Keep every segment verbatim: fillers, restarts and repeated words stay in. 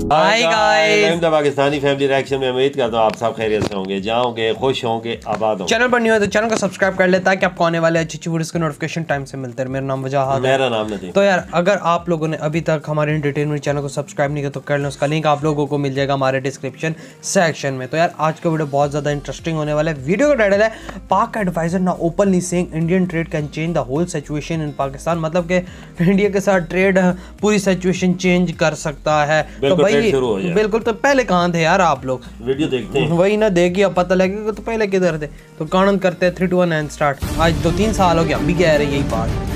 हाय guys, Pakistani family reaction में उम्मीद करता हूँ आप सब खैरियत से होंगे, जाओगे, खुश होंगे, आबाद होंगे। चैनल पर नहीं हो तो चैनल को सब्सक्राइब कर ले ताकि आपको आने वाले अच्छी अच्छी वीडियोस के नोटिफिकेशन टाइम से मिलते हैं। मेरा नाम वजाहत है। मेरा नाम नदीम। तो यार अगर आप लोगों ने अभी तक हमारे एंटरटेनमेंट चैनल को सब्सक्राइब नहीं किया तो कर लें, उसका लिंक आप लोगों को मिल जाएगा हमारे डिस्क्रिप्शन सेक्शन में। तो यार आज का वीडियो बहुत ज़्यादा इंटरेस्टिंग होने वाला है। वीडियो का टाइटल है पाक एडवाइजर ना openly saying Indian trade can change the whole situation in Pakistan. मतलब कि इंडिया के साथ ट्रेड पूरी सिचुएशन चेंज कर सकता है। तो भाई बिल्कुल, तो पहले कहाँ थे यार आप लोग? वीडियो देखते हैं, वही ना देखिए अब पता लगेगा तो पहले किधर थे। तो कानून करते हैं three two one and start. आज दो तीन साल हो गया, अभी कह रहे यही बात।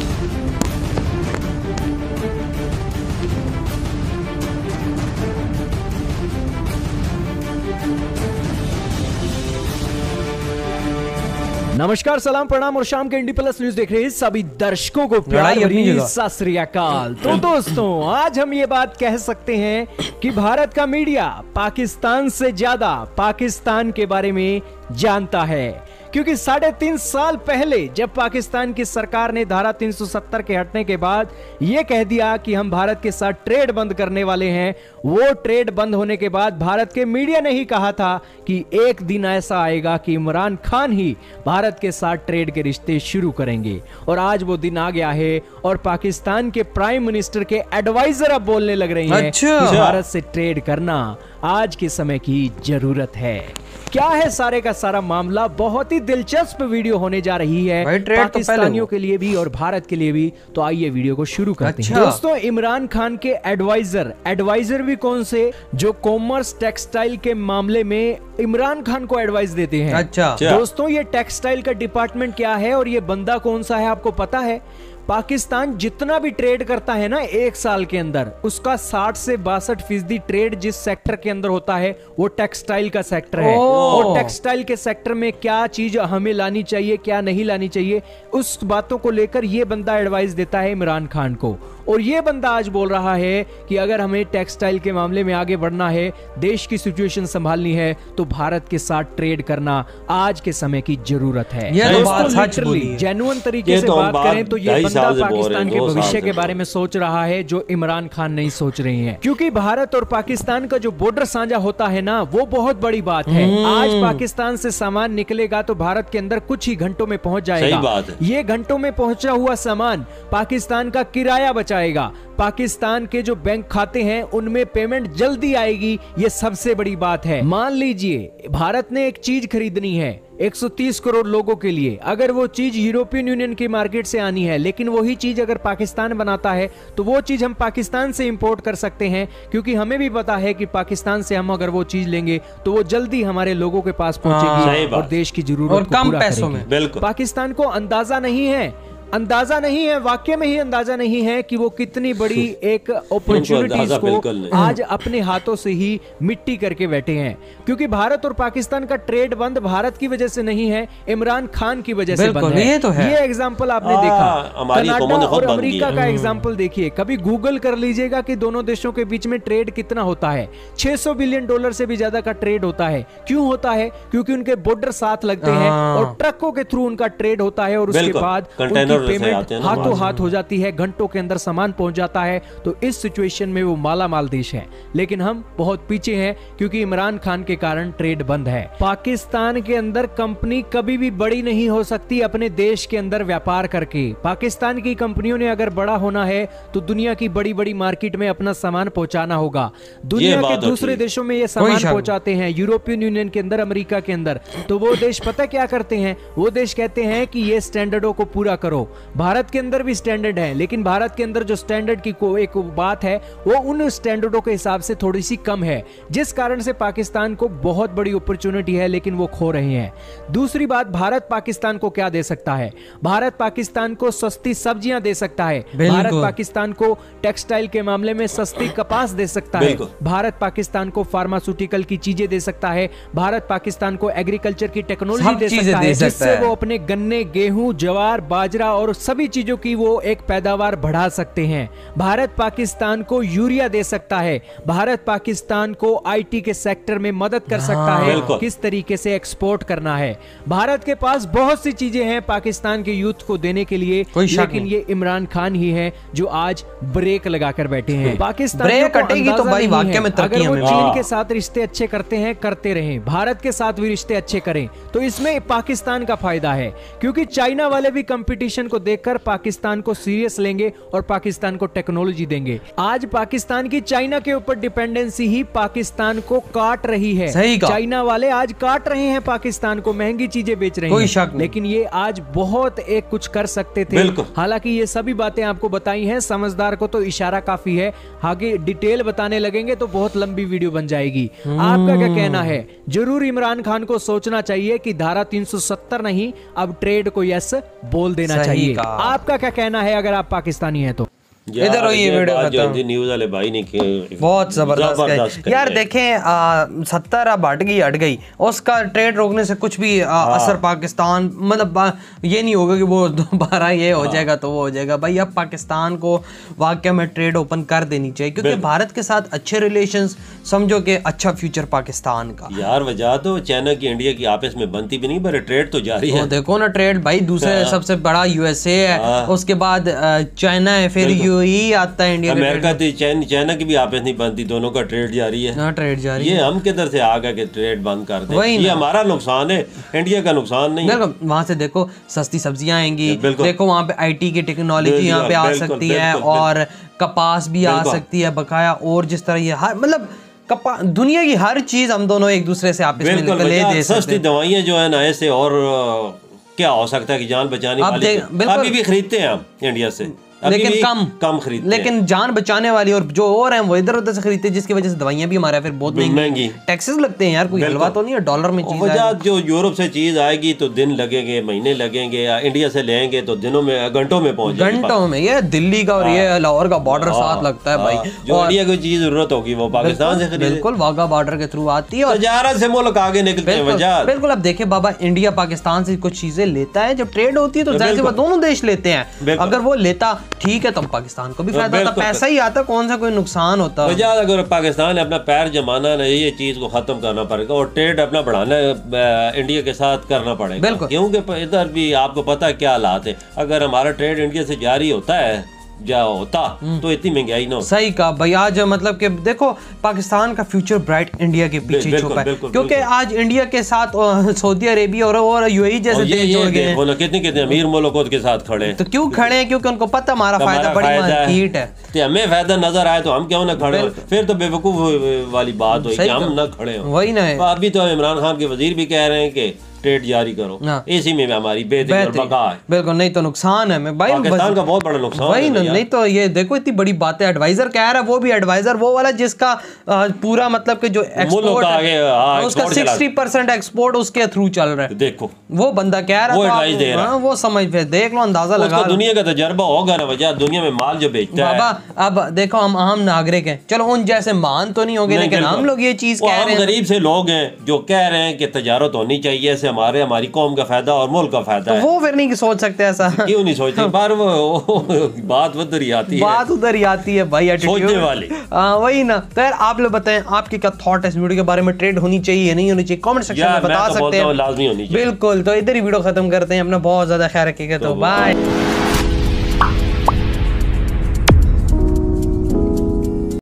नमस्कार, सलाम, प्रणाम और शाम के इंडी प्लस न्यूज देख रहे हैं सभी दर्शकों को प्यार भरी सत श्री अकाल। तो दोस्तों आज हम ये बात कह सकते हैं कि भारत का मीडिया पाकिस्तान से ज्यादा पाकिस्तान के बारे में जानता है, क्योंकि साढ़े तीन साल पहले जब पाकिस्तान की सरकार ने धारा तीन सौ सत्तर के हटने के बाद यह कह दिया कि हम भारत के साथ ट्रेड बंद करने वाले हैं, वो ट्रेड बंद होने के बाद भारत के मीडिया ने ही कहा था कि एक दिन ऐसा आएगा कि इमरान खान ही भारत के साथ ट्रेड के रिश्ते शुरू करेंगे। और आज वो दिन आ गया है और पाकिस्तान के प्राइम मिनिस्टर के एडवाइजर अब बोलने लग रहे हैं अच्छा। कि भारत से ट्रेड करना आज के समय की जरूरत है। क्या है सारे का सारा मामला? बहुत ही दिलचस्प वीडियो होने जा रही है पाकिस्तानियों के लिए भी और भारत के लिए भी। तो आइए वीडियो को शुरू करते हैं। दोस्तों इमरान खान के एडवाइजर एडवाइजर भी कौन से? जो कॉमर्स टेक्सटाइल के मामले में इमरान खान को एडवाइस देते हैं। अच्छा दोस्तों ये टेक्सटाइल का डिपार्टमेंट क्या है और ये बंदा कौन सा है आपको पता है? पाकिस्तान जितना भी ट्रेड करता है ना एक साल के अंदर, उसका साठ से बासठ फीसदी ट्रेड जिस सेक्टर के अंदर होता है वो टेक्सटाइल का सेक्टर है। और टेक्सटाइल के सेक्टर में क्या चीज हमें लानी चाहिए, क्या नहीं लानी चाहिए, उस बातों को लेकर ये बंदा एडवाइस देता है इमरान खान को। और ये बंदा आज बोल रहा है कि अगर हमें टेक्सटाइल के मामले में आगे बढ़ना है, देश की सिचुएशन संभालनी है, तो भारत के साथ ट्रेड करना आज के समय की जरूरत है। जेन्युइन तरीके से बात करें तो ये बंदा पाकिस्तान के भविष्य के बारे में सोच रहा है जो इमरान खान नहीं सोच रहे हैं। क्योंकि भारत और पाकिस्तान का जो बॉर्डर साझा होता है ना, वो बहुत बड़ी बात है। आज पाकिस्तान से सामान निकलेगा तो भारत के अंदर कुछ ही घंटों में पहुंच जाएगा। ये घंटों में पहुंचा हुआ सामान पाकिस्तान का किराया बचाएगा, पाकिस्तान के जो बैंक खाते हैं उनमें पेमेंट जल्दी आएगी। ये सबसे बड़ी बात है। मान लीजिए भारत ने एक चीज खरीदनी है एक सौ तीस करोड़ लोगों के लिए, अगर वो चीज यूरोपियन यूनियन की मार्केट से आनी है, लेकिन वही चीज अगर पाकिस्तान बनाता है तो वो चीज हम पाकिस्तान से इंपोर्ट कर सकते हैं, क्योंकि हमें भी पता है कि पाकिस्तान से हम अगर वो चीज लेंगे तो वो जल्दी हमारे लोगों के पास पहुंचेगी और देश की जरूरत को पूरा करेगी। पाकिस्तान को अंदाजा नहीं है अंदाजा नहीं है वाकई में ही अंदाजा नहीं है कि वो कितनी बड़ी एक अपॉर्चुनिटीज को आज अपने हाथों से ही मिट्टी करके बैठे हैं। क्योंकि भारत और पाकिस्तान का ट्रेड बंद भारत की वजह से नहीं है, इमरान खान की वजह से बंद है। ये तो है। ये एग्जांपल आपने देखा, कनाडा और अमेरिका का एग्जांपल देखिए। कभी गूगल कर लीजिएगा कि दोनों देशों के बीच में ट्रेड कितना होता है। छह सौ बिलियन डॉलर से भी ज्यादा का ट्रेड होता है। क्यों होता है? क्योंकि उनके बॉर्डर साथ लगते हैं और ट्रकों के थ्रू उनका ट्रेड होता है और उसके बाद पेमेंट हाथों हाथ हो जाती है, घंटों के अंदर सामान पहुंच जाता है। तो इस सिचुएशन में वो माला माल देश है, लेकिन हम बहुत पीछे हैं क्योंकि इमरान खान के कारण ट्रेड बंद है। पाकिस्तान के अंदर कंपनी कभी भी बड़ी नहीं हो सकती अपने देश के अंदर व्यापार करके। पाकिस्तान की कंपनियों ने अगर बड़ा होना है तो दुनिया की बड़ी बड़ी मार्केट में अपना सामान पहुंचाना होगा। दुनिया के दूसरे देशों में ये सामान पहुंचाते हैं, यूरोपियन यूनियन के अंदर, अमेरिका के अंदर। तो वो देश पता क्या करते हैं? वो देश कहते हैं कि ये स्टैंडर्डों को पूरा करो। भारत के अंदर भी स्टैंडर्ड है, लेकिन भारत के अंदर जो स्टैंडर्ड की को एक बात है वो उन स्टैंडर्डों के हिसाब से थोड़ी सी कम है, जिस कारण से पाकिस्तान को बहुत बड़ी अपॉर्चुनिटी है लेकिन वो खो रहे हैं। दूसरी बात, भारत पाकिस्तान को क्या दे सकता है? भारत पाकिस्तान को सस्ती सब्जियां दे सकता है, भारत पाकिस्तान को टेक्सटाइल के मामले में सस्ती कपास दे सकता है, भारत पाकिस्तान को फार्मास्यूटिकल की चीजें दे सकता है, भारत पाकिस्तान को एग्रीकल्चर की टेक्नोलॉजी दे सकता है जिससे वो अपने गन्ने, गेहूं, ज्वार, बाजरा और सभी चीजों की वो एक पैदावार बढ़ा सकते हैं। भारत पाकिस्तान को यूरिया दे सकता है, भारत पाकिस्तान को आईटी के सेक्टर में मदद कर सकता है किस तरीके से एक्सपोर्ट करना है। भारत के पास बहुत सी चीजें हैं पाकिस्तान के यूथ को देने के लिए, लेकिन ये इमरान खान ही है जो आज ब्रेक लगाकर बैठे हैं। पाकिस्तान कटेगी तो भाई वाकई में तरक्की अगर वो चीन के साथ रिश्ते अच्छे करते हैं करते रहें, भारत के साथ भी रिश्ते अच्छे करें, तो इसमें पाकिस्तान का फायदा है, क्योंकि चाइना वाले भी कंपटीशन को देखकर पाकिस्तान को सीरियस लेंगे और पाकिस्तान को टेक्नोलॉजी देंगे। आज पाकिस्तान की चाइना के ऊपर डिपेंडेंसी ही पाकिस्तान को काट रही है। सही कहा। चाइना वाले आज काट रहे हैं पाकिस्तान को, महंगी चीजें बेच रहे हैं, लेकिन ये आज बहुत एक कुछ कर सकते थे। हालांकि ये सभी बातें आपको बताई हैं, समझदार को तो इशारा काफी है, आगे डिटेल बताने लगेंगे तो बहुत लंबी वीडियो बन जाएगी। आपका क्या कहना है? जरूर इमरान खान को सोचना चाहिए कि धारा तीन सौ सत्तर नहीं, अब ट्रेड को यस बोल देना चाहिए। आपका क्या कहना है अगर आप पाकिस्तानी हैं तो? इधर हो ये वीडियो बताओ। न्यूज़ वाले भाई ने बहुत जबरदस्त है यार। देखें सत्तर अब हट गई हट गई उसका ट्रेड रोकने से कुछ भी आ, असर पाकिस्तान मतलब ये नहीं होगा कि वो दोबारा ये हो जाएगा तो वो हो जाएगा। भाई अब पाकिस्तान को वाकई में ट्रेड ओपन कर देनी चाहिए, क्योंकि भारत के साथ अच्छे रिलेशंस, समझो कि अच्छा फ्यूचर पाकिस्तान का। यार वजह तो चाइना की इंडिया की आपस में बनती भी नहीं, पर ट्रेड तो जारी है। देखो ना ट्रेड भाई, दूसरे सबसे बड़ा यूएसए है, उसके बाद चाइना है, फिर यूएई आता है, इंडिया अमेरिका थी, चाइना की भी आपस नहीं बनती, दोनों का ट्रेड जारी है। हाँ, ट्रेड जारी ये हम किधर से आ गए कि ट्रेड बंद कर दें? ये हमारा नुकसान है, इंडिया का नुकसान नहीं है। वहाँ से देखो सस्ती सब्जियां आएंगी, देखो वहाँ पे आईटी की टेक्नोलॉजी यहाँ पे आ सकती है, और कपास भी आ सकती है बकाया, और जिस तरह ये हर मतलब कपा दुनिया की हर चीज हम दोनों एक दूसरे से आपस में ले दे सकते हैं। सस्ती दवाइयाँ जो है ना, ऐसे और क्या हो सकता है कि जान बचाने वाली अभी भी खरीदते हैं हम इंडिया से, लेकिन कम कम खरीदते, लेकिन जान बचाने वाली और जो और हैं वो इधर उधर से खरीदते हैं, जिसकी वजह से दवाइयां भी हमारे फिर बहुत महंगी, टैक्सेस लगते हैं यार, कोई हलवा तो नहीं है, डॉलर में चीज वजह जो यूरोप से चीज आएगी तो दिन लगेंगे, महीने लगेंगे, या इंडिया से लेंगे तो दिनों में घंटों में पहुंच जाएगी। घंटों में ये दिल्ली का और ये लाहौर का बॉर्डर साथ लगता है भाई, जो इंडिया को चीज जरूरत होगी वो पाकिस्तान से खरीदे। बिल्कुल वाघा बॉर्डर के थ्रू आती है और तजारत से मुल्क आगे निकलते हैं। वजह बिल्कुल, अब देखिए बाबा, इंडिया पाकिस्तान से कुछ चीजें लेता है, जब ट्रेड होती है तो जाहिर सी बात दोनों देश लेते हैं, अगर वो लेता ठीक है तो पाकिस्तान को भी फायदा होता, पैसा ही आता, कौन सा कोई नुकसान होता। वजह अगर पाकिस्तान ने अपना पैर जमाना है, ये चीज को खत्म करना पड़ेगा और ट्रेड अपना बढ़ाना इंडिया के साथ करना पड़ेगा, क्योंकि इधर भी आपको पता है क्या हालात है। अगर हमारा ट्रेड इंडिया से जारी होता है जा होता तो इतनी महंगाई ना। सही कहा भाई, आज मतलब कि देखो पाकिस्तान का फ्यूचर ब्राइट इंडिया के पीछे छुपा है, क्योंकि आज इंडिया के साथ सऊदी अरेबिया और और यूएई जैसे देश जुड़ गए हैं। कितने कितने अमीर मुल्कों के साथ खड़े हैं, तो क्यों खड़े हैं? क्योंकि उनको पता हमारा फायदा बड़ी मार्केट है, तो हमें फायदा नजर आए तो हम क्यों ना खड़े हो? फिर तो बेवकूफ वाली बात हुई कि हम ना खड़े हो। वही ना, अभी तो इमरान खान के वजीर भी कह रहे हैं कि ट्रेड जारी करो, इसी में हमारी बेहतरी और बका है। बिल्कुल, नहीं तो नुकसान है। मैं भाई पाकिस्तान का बहुत बड़ा नुकसान वही है, नहीं तो ये देखो इतनी बड़ी बात है। एडवाइजर कह रहा है, वो भी एडवाइजर वो वाला जिसका पूरा मतलब कि जो एक्सपोर्ट है उसका साठ परसेंट एक्सपोर्ट उसके थ्रू चल रहा है। देखो वो बंदा कह रहा वो एडवाइस दे रहा है, वो समझ पे देख लो, अंदाजा लगा, दुनिया का तजर्बा होगा ना। वजह दुनिया में माल जो बेचता है बाबा, अब देखो हम आम नागरिक हैं, चलो उन जैसे मान तो नहीं होंगे, लेकिन हम लोग ये चीज कह रहे हैं, गरीब से लोग हैं जो कह रहे हैं कि तजारत होनी चाहिए, ऐसे हमारे हमारी कौम का फायदा और मुल्क का फायदा है। वो फिर नहीं सोच सकते ऐसा, क्यों नहीं सोचते? पर वो बात उधर ही आती है, बात उधर ही आती है भाई, सोचने वाली। वही ना। तो यार आप लोग बताएं आपके क्या थॉट है इस वीडियो के बारे में, ट्रेड होनी चाहिए नहीं होनी चाहिए, कमेंट सेक्शन में बता सकते हैं। लाजमी होनी चाहिए। बिल्कुल, तो इधर ही वीडियो खत्म करते हैं, अपना बहुत ज्यादा ख्याल रखिएगा, तो बाय।